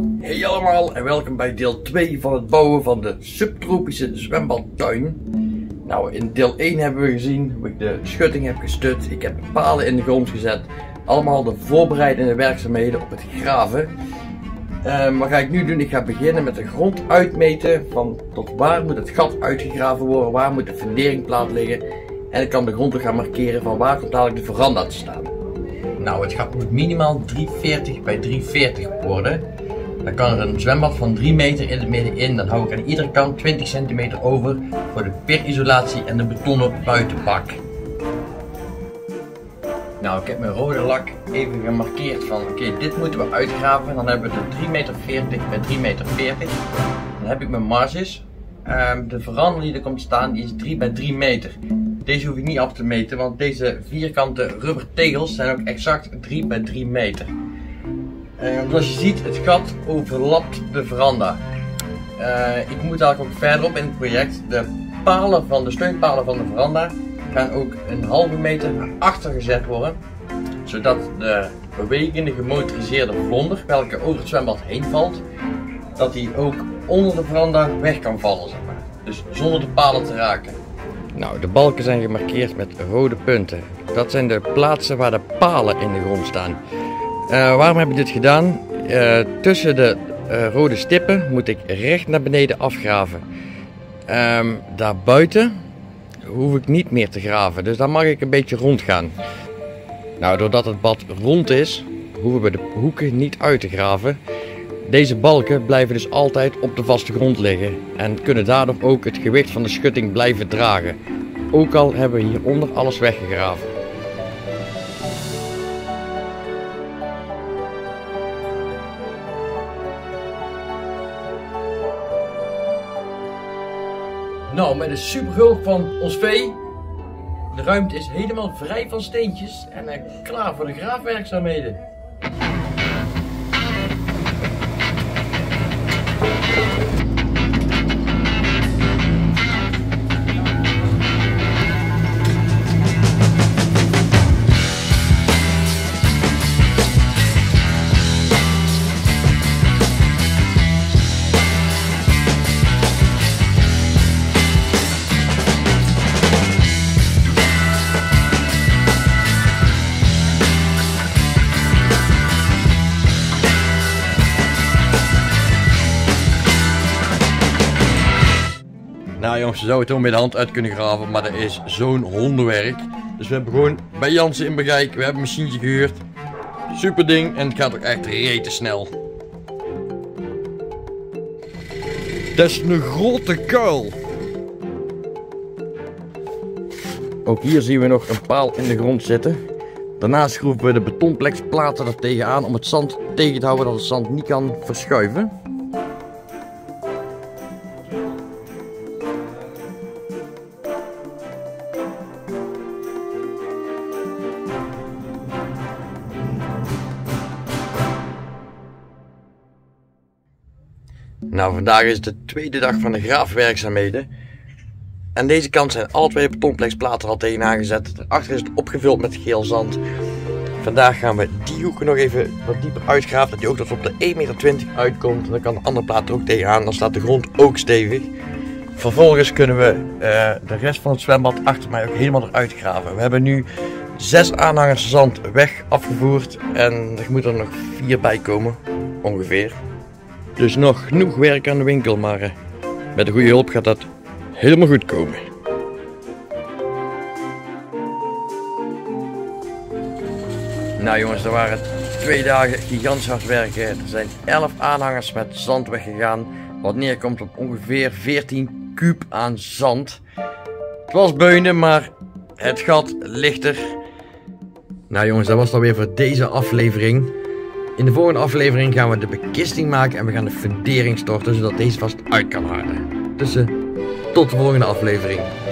Hey allemaal en welkom bij deel 2 van het bouwen van de subtropische zwembadtuin. Nou, in deel 1 hebben we gezien hoe ik de schutting heb gestut. Ik heb palen in de grond gezet. Allemaal de voorbereidende werkzaamheden op het graven. Wat ga ik nu doen? Ik ga beginnen met de grond uitmeten. Van tot waar moet het gat uitgegraven worden, waar moet de funderingplaat liggen. En ik kan de grond ook gaan markeren van waar komt dadelijk de veranda te staan. Nou, het gat moet minimaal 340 bij 340 worden. Dan kan er een zwembad van 3 meter in het midden in. Dan hou ik aan iedere kant 20 centimeter over voor de perisolatie en de betonnen buitenbak. Nou, ik heb mijn rode lak even gemarkeerd van oké, dit moeten we uitgraven. Dan hebben we de 3,40 meter bij 3,40 meter. Dan heb ik mijn marges. De veranda die er komt staan die is 3 bij 3 meter. Deze hoef ik niet af te meten, want deze vierkante rubber tegels zijn ook exact 3 bij 3 meter. Zoals je ziet, het gat overlapt de veranda. Ik moet eigenlijk ook verderop in het project. De steunpalen van de veranda gaan ook een halve meter naar achter gezet worden. Zodat de bewegende gemotoriseerde vlonder, welke over het zwembad heen valt, dat die ook onder de veranda weg kan vallen, zeg maar. Dus zonder de palen te raken. Nou, de balken zijn gemarkeerd met rode punten. Dat zijn de plaatsen waar de palen in de grond staan. Waarom heb ik dit gedaan? Tussen de rode stippen moet ik recht naar beneden afgraven. Daarbuiten hoef ik niet meer te graven, dus daar mag ik een beetje rondgaan. Nou, doordat het bad rond is, hoeven we de hoeken niet uit te graven. Deze balken blijven dus altijd op de vaste grond liggen en kunnen daardoor ook het gewicht van de schutting blijven dragen. Ook al hebben we hieronder alles weggegraven. Nou, met de superhulp van ons vee. De ruimte is helemaal vrij van steentjes en klaar voor de graafwerkzaamheden. Nou jongens, je zou het gewoon met de hand uit kunnen graven, maar dat is zo'n hondenwerk. Dus we hebben gewoon bij Jansen in Begijk, we hebben een machientje gehuurd. Super ding en het gaat ook echt rete snel. Dat is een grote kuil. Ook hier zien we nog een paal in de grond zitten. Daarna schroeven we de betonplexplaten er tegenaan om het zand tegen te houden dat het zand niet kan verschuiven. Nou, vandaag is de tweede dag van de graafwerkzaamheden. Aan deze kant zijn alle twee betonplexplaten al tegenaan gezet. Daarachter is het opgevuld met geel zand. Vandaag gaan we die hoeken nog even wat dieper uitgraven. Dat die ook tot op de 1,20 meter uitkomt. Dan kan de andere plaat er ook tegenaan. Dan staat de grond ook stevig. Vervolgens kunnen we de rest van het zwembad achter mij ook helemaal eruit graven. We hebben nu 6 aanhangers zand weg afgevoerd. En er moet er nog 4 bij komen. Ongeveer. Dus nog genoeg werk aan de winkel, maar met de goede hulp gaat dat helemaal goed komen. Nou jongens, er waren 2 dagen gigantisch hard werken. Er zijn 11 aanhangers met zand weggegaan. Wat neerkomt op ongeveer 14 kuub aan zand. Het was beunen, maar het gat ligt er. Nou jongens, dat was dan weer voor deze aflevering. In de volgende aflevering gaan we de bekisting maken en we gaan de fundering storten zodat deze vast uit kan harden. Dus tot de volgende aflevering.